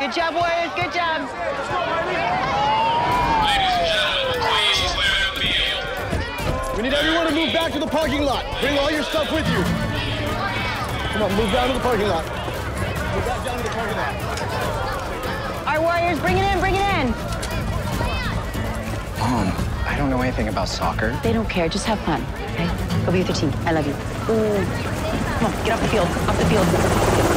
Good job, Warriors. Good job. Ladies and gentlemen, please clear the field. We need everyone to move back to the parking lot. Bring all your stuff with you. Come on, move down to the parking lot. Move back down to the parking lot. All right, Warriors, bring it in, bring it in. Mom, I don't know anything about soccer. They don't care. Just have fun, okay? Go be with your team. I love you. Ooh. Come on, get off the field. Off the field.